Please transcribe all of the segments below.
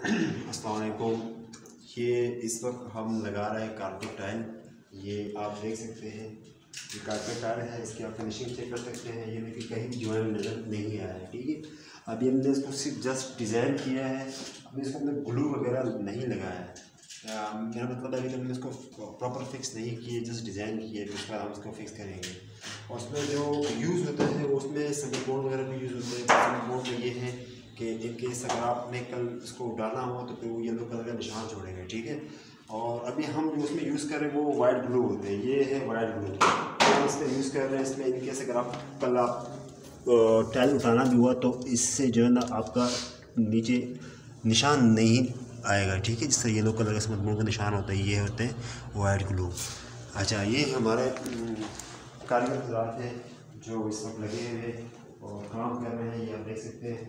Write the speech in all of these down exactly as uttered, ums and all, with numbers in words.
अस्सलाम वालेकुम। ये इस वक्त हम लगा रहे हैं कारपेट टाइल। ये आप देख सकते हैं ये कारपेट टाइल है, इसकी आप फिनिशिंग चेक कर सकते हैं। ये देखिए कहीं भी ज्वाइन नज़र नहीं आया है, ठीक है। अभी हमने इसको सिर्फ जस्ट डिज़ाइन किया है, अभी इसको हमने ग्लू वगैरह नहीं लगाया है। मेरा मतलब है अभी तक हमने इसको प्रॉपर फिक्स नहीं किए, जस्ट डिज़ाइन किए, फिर उसके बाद हम इसको फिक्स करेंगे। और उसमें जो यूज़ होता है उसमें सिंगल बोर्ड वगैरह भी यूज़ होते हैं। सिंगल बोर्ड में ये है कि इन केस अगर आपने कल इसको डालना हो तो फिर वो येलो कलर का निशान छोड़ेगा, ठीक है। और अभी हम जो उसमें यूज़ कर रहे हैं वो वाइट ग्लू होते हैं, ये है वाइट ग्लू तो इसमें यूज़ कर रहे हैं। इसमें इन केस अगर आप कल आप टाइल उठाना भी हुआ तो इससे जो है ना आपका नीचे निशान नहीं आएगा, ठीक है। जिससे येलो कलर का समझ का निशान होता है, ये होते हैं वाइट ग्लू। अच्छा, ये हमारे कारीगर हज़रात हैं जो इस वक्त लगे हुए और काम कर रहे हैं, ये आप देख सकते हैं,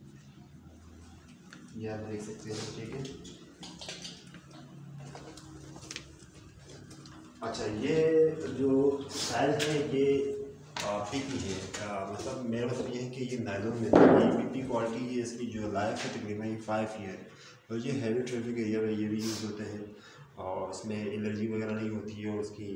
ये आप देख सकते हैं, ठीक है। अच्छा, ये जो टाइल है ये पीपी है, आ, मतलब मेरा मतलब ये है कि ये नायलॉन में ये पीपी क्वालिटी है, इसकी जो लाइफ है तकरीबन ये फाइव ईयर। और ये हैवी ट्रैफिक एरिया में ये भी यूज़ होते हैं और इसमें एलर्जी वगैरह नहीं होती है और इसकी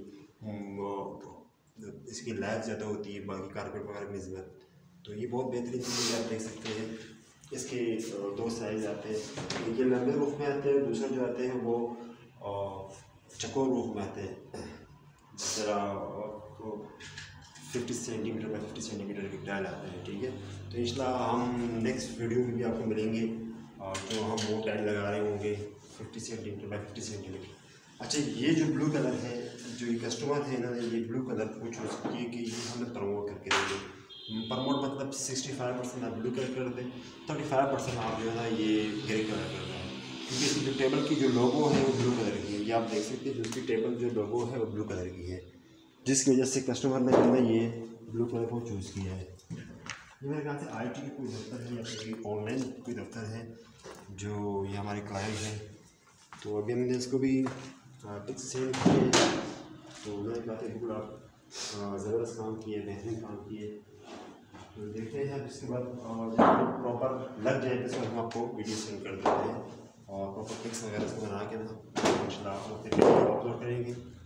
इसकी लाइफ ज़्यादा होती है बाकी कारपेट वगैरह में ज़्यादा। तो ये बहुत बेहतरीन चीज़ है, आप देख सकते हैं। इसके दो साइज़ आते हैं, ये लंबे रूफ में आते हैं, दूसरे जो आते हैं वो चकोर रूफ में आते हैं। ज़रा fifty centimetre by fifty centimetre की टाइल आते हैं, ठीक है। तो इंशाल्लाह हम नेक्स्ट वीडियो में भी आपको मिलेंगे और जो हम वो टाइल लगा रहे होंगे fifty centimetre by fifty centimetre. अच्छा, ये जो ब्लू कलर है, जो ये कस्टमर है इन्होंने ये ब्लू कलर को चूज़ किए कि ये हमें प्रमोट करके देंगे। प्रमोट मतलब सिक्सटी फाइव परसेंट आप ब्लू कलर कर दें, थर्टी फाइव परसेंट आप जो है ना ये ग्रे कलर कर दें, क्योंकि इसकी जो टेबल की जो लोगो है वो ब्लू कलर की है। ये आप देख सकते हैं जो उसकी टेबल जो लोगो है वो ब्लू कलर की है, जिसकी वजह से कस्टमर ने जो है ये ब्लू कलर को चूज़ किया है। ये मेरे ख्याल से आई टी का कोई दफ्तर है या फिर ऑनलाइन कोई दफ्तर है जो ये हमारे क्लाइंट हैं। तो अभी हमने इसको भी पिक्स सेंड किए, तो उन्होंने कहा था बिल्कुल आप ज़बरदस्त काम किए, बेहतरीन काम किए। तो देखते हैं इसके बाद जब प्रॉपर लग जाए तो हम आपको वीडियो सेंड कर देते हैं और प्रॉपर पिक्स वगैरह इसको बना के ना इंशाल्लाह अपलोड करेंगे।